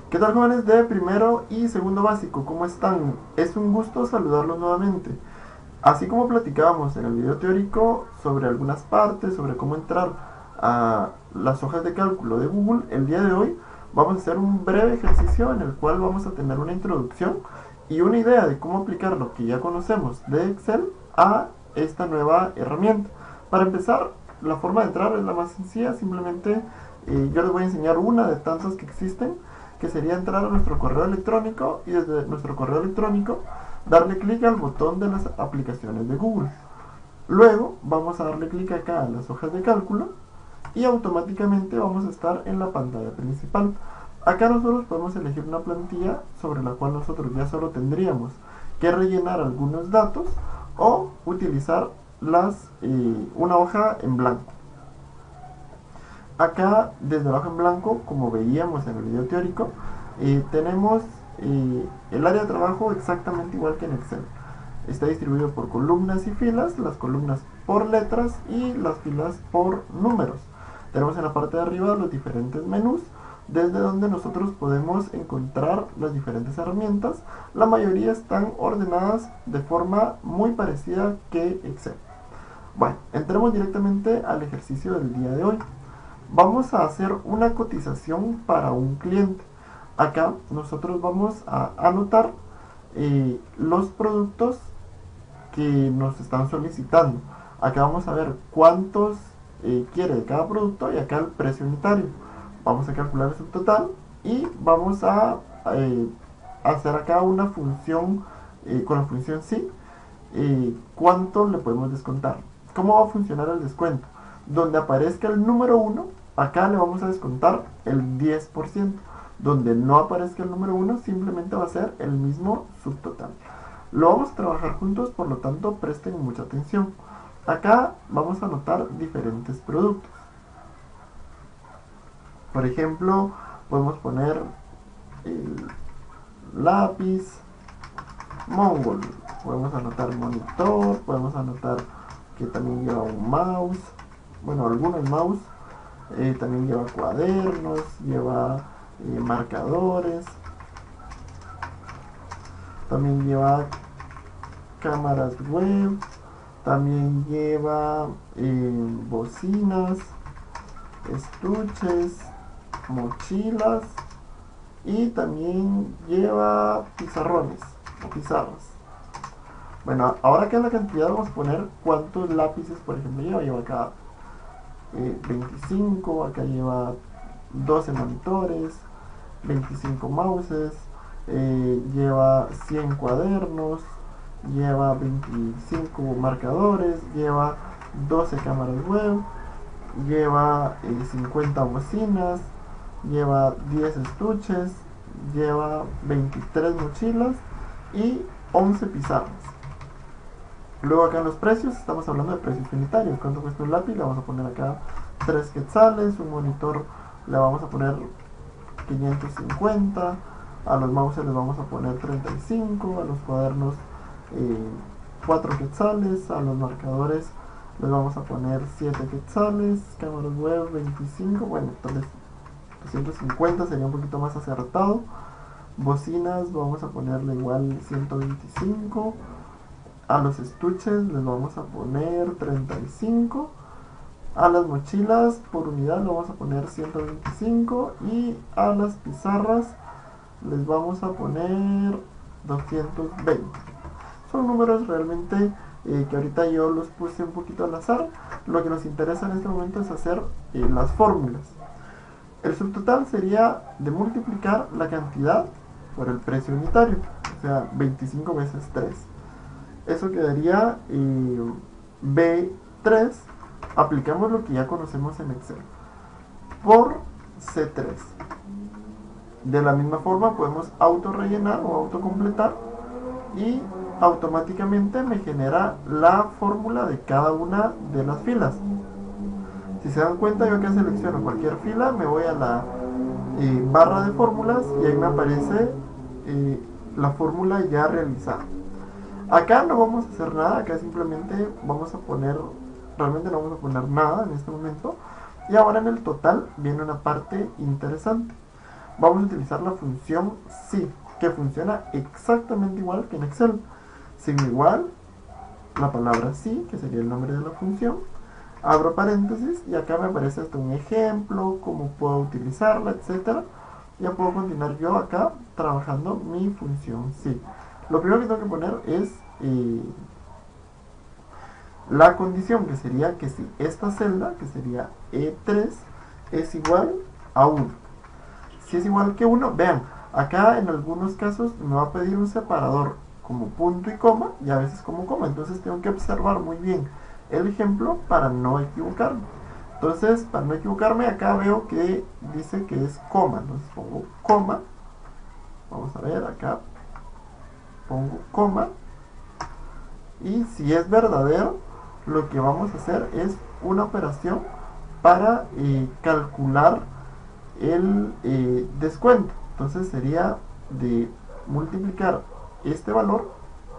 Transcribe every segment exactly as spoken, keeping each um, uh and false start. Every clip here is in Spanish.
¿Qué tal, jóvenes de primero y segundo básico? ¿Cómo están? Es un gusto saludarlos nuevamente. Así como platicábamos en el video teórico sobre algunas partes, sobre cómo entrar a las hojas de cálculo de Google, el día de hoy vamos a hacer un breve ejercicio en el cual vamos a tener una introducción y una idea de cómo aplicar lo que ya conocemos de Excel a esta nueva herramienta. Para empezar, la forma de entrar es la más sencilla, simplemente eh, yo les voy a enseñar una de tantas que existen, que sería entrar a nuestro correo electrónico y desde nuestro correo electrónico darle clic al botón de las aplicaciones de Google. Luego vamos a darle clic acá a las hojas de cálculo y automáticamente vamos a estar en la pantalla principal. Acá nosotros podemos elegir una plantilla sobre la cual nosotros ya solo tendríamos que rellenar algunos datos o utilizar las, eh, una hoja en blanco. Acá, desde la hoja en blanco, como veíamos en el video teórico, eh, tenemos eh, el área de trabajo exactamente igual que en Excel. Está distribuido por columnas y filas, las columnas por letras y las filas por números. Tenemos en la parte de arriba los diferentes menús, desde donde nosotros podemos encontrar las diferentes herramientas. La mayoría están ordenadas de forma muy parecida que Excel. Bueno, entremos directamente al ejercicio del día de hoy. Vamos a hacer una cotización para un cliente. Acá nosotros vamos a anotar eh, los productos que nos están solicitando. Acá vamos a ver cuántos eh, quiere de cada producto y acá el precio unitario. Vamos a calcular el subtotal y vamos a eh, hacer acá una función eh, con la función sí, eh, cuánto le podemos descontar. ¿Cómo va a funcionar el descuento? Donde aparezca el número uno, acá le vamos a descontar el diez por ciento. Donde no aparezca el número uno, simplemente va a ser el mismo subtotal. Lo vamos a trabajar juntos, por lo tanto presten mucha atención. Acá vamos a anotar diferentes productos. Por ejemplo, podemos poner el lápiz Mongol. Podemos anotar monitor, podemos anotar que también lleva un mouse. Bueno, algunos mouse. Eh, también lleva cuadernos, lleva eh, marcadores, también lleva cámaras web, también lleva eh, bocinas, estuches, mochilas y también lleva pizarrones o pizarras. Bueno, ahora que es la cantidad, vamos a poner cuántos lápices, por ejemplo, lleva. Lleva acá eh, veinticinco, acá lleva doce monitores, veinticinco mouses, eh, lleva cien cuadernos, lleva veinticinco marcadores, lleva doce cámaras web, lleva eh, cincuenta bocinas, lleva diez estuches, lleva veintitrés mochilas y once pizarras. Luego acá en los precios estamos hablando de precios unitarios. ¿Cuánto cuesta un lápiz? Le vamos a poner acá tres quetzales. Un monitor le vamos a poner quinientos cincuenta. A los mouses les vamos a poner treinta y cinco. A los cuadernos eh, cuatro quetzales. A los marcadores les vamos a poner siete quetzales. Cámaras web veinticinco. Bueno, tal vez doscientos cincuenta sería un poquito más acertado. Bocinas vamos a ponerle igual ciento veinticinco. A los estuches les vamos a poner treinta y cinco. A las mochilas por unidad le vamos a poner ciento veinticinco. Y a las pizarras les vamos a poner doscientos veinte. Son números realmente eh, que ahorita yo los puse un poquito al azar. Lo que nos interesa en este momento es hacer eh, las fórmulas. El subtotal sería de multiplicar la cantidad por el precio unitario, o sea, veinticinco veces tres. Eso quedaría eh, B tres. Aplicamos lo que ya conocemos en Excel por C tres. De la misma forma podemos auto rellenar o autocompletar y automáticamente me genera la fórmula de cada una de las filas. Si se dan cuenta, yo acá selecciono cualquier fila, me voy a la eh, barra de fórmulas y ahí me aparece eh, la fórmula ya realizada. Acá no vamos a hacer nada, acá simplemente vamos a poner, realmente no vamos a poner nada en este momento. Y ahora en el total viene una parte interesante. vamos a utilizar la función si, que funciona exactamente igual que en Excel. Signo igual, la palabra si, que sería el nombre de la función, abro paréntesis y acá me aparece hasta un ejemplo, cómo puedo utilizarla, etcétera. Ya puedo continuar yo acá trabajando mi función si. Lo primero que tengo que poner es eh, la condición, que sería que si esta celda, que sería E tres, es igual a uno. Si es igual que uno, vean, acá en algunos casos me va a pedir un separador como punto y coma y a veces como coma. Entonces tengo que observar muy bien el ejemplo para no equivocarme. Entonces, para no equivocarme, acá veo que dice que es coma. Entonces pongo coma. Vamos a ver, acá pongo coma. Y si es verdadero, lo que vamos a hacer es una operación para eh, calcular el eh, descuento. Entonces sería de multiplicar este valor,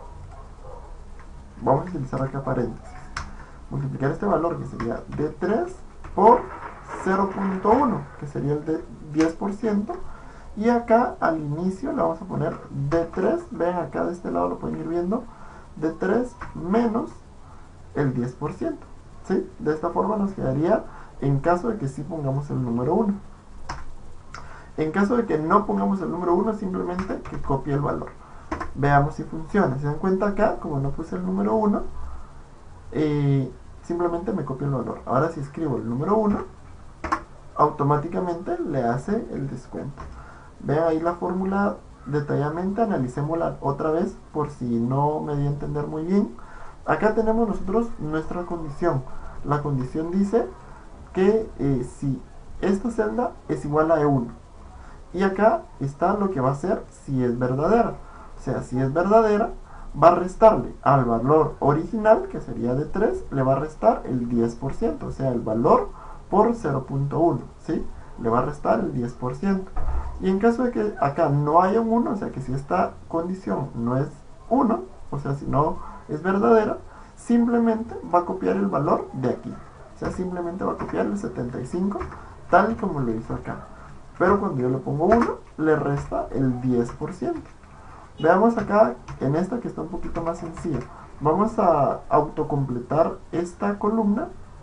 vamos a utilizar acá paréntesis, multiplicar este valor que sería D tres por cero punto uno, que sería el de diez por ciento, y acá al inicio le vamos a poner D tres, ven acá de este lado lo pueden ir viendo, D tres menos el diez por ciento, ¿sí? De esta forma nos quedaría en caso de que sí pongamos el número uno. En caso de que no pongamos el número uno, simplemente que copie el valor. Veamos si funciona. Si se dan cuenta acá, como no puse el número uno, eh, simplemente me copio el valor. Ahora si escribo el número uno, automáticamente le hace el descuento. Vean ahí la fórmula detalladamente, analicémosla otra vez por si no me di a entender muy bien. Acá tenemos nosotros nuestra condición. La condición dice que eh, si esta celda es igual a E uno. Y acá está lo que va a hacer si es verdadera. O sea, si es verdadera, va a restarle al valor original, que sería de tres, le va a restar el diez por ciento. O sea, el valor por cero punto uno, ¿sí? Le va a restar el diez por ciento. Y en caso de que acá no haya un uno, o sea, que si esta condición no es uno, o sea, si no es verdadera, simplemente va a copiar el valor de aquí. O sea, simplemente va a copiar el setenta y cinco, tal como lo hizo acá. Pero cuando yo le pongo uno, le resta el diez por ciento. Veamos acá en esta que está un poquito más sencilla. Vamos a autocompletar esta columna.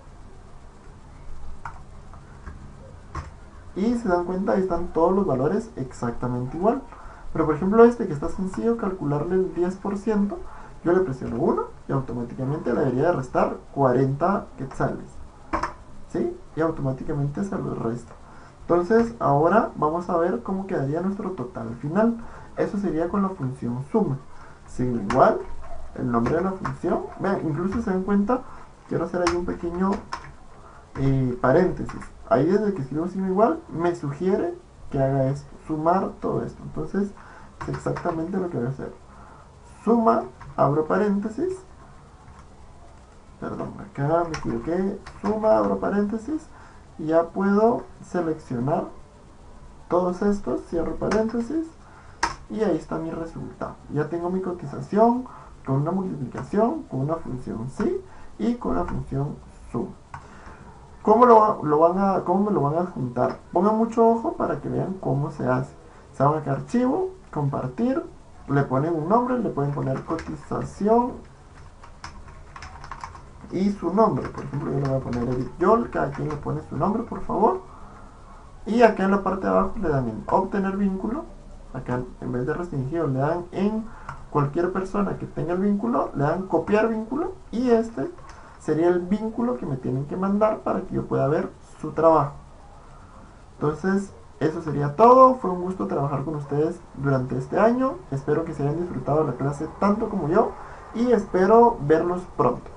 Y se dan cuenta, ahí están todos los valores exactamente igual. Pero por ejemplo este que está sencillo, calcularle el diez por ciento, yo le presiono uno y automáticamente le debería de restar cuarenta quetzales. ¿Sí? Y automáticamente se lo resta. Entonces ahora vamos a ver cómo quedaría nuestro total final. Eso sería con la función suma. Signo igual, el nombre de la función. Vean, incluso se dan cuenta, quiero hacer ahí un pequeño eh, paréntesis. Ahí desde que escribo signo igual, me sugiere que haga esto, sumar todo esto. Entonces es exactamente lo que voy a hacer. Suma, abro paréntesis. Perdón, acá me equivoqué. Suma, abro paréntesis. Y ya puedo seleccionar todos estos, cierro paréntesis, y ahí está mi resultado. Ya tengo mi cotización con una multiplicación, con una función sí y con una función sum. ¿Cómo, lo, lo van a, ¿Cómo me lo van a juntar? Pongan mucho ojo para que vean cómo se hace. Se van acá a archivo, compartir, le ponen un nombre, le pueden poner cotización y su nombre. Por ejemplo, yo le voy a poner Edith Yol, cada quien le pone su nombre, por favor. Y acá en la parte de abajo le dan en obtener vínculo. Acá en vez de restringido le dan en cualquier persona que tenga el vínculo, le dan copiar vínculo. Y este sería el vínculo que me tienen que mandar para que yo pueda ver su trabajo. Entonces, eso sería todo. Fue un gusto trabajar con ustedes durante este año. Espero que se hayan disfrutado de la clase tanto como yo. Y espero verlos pronto.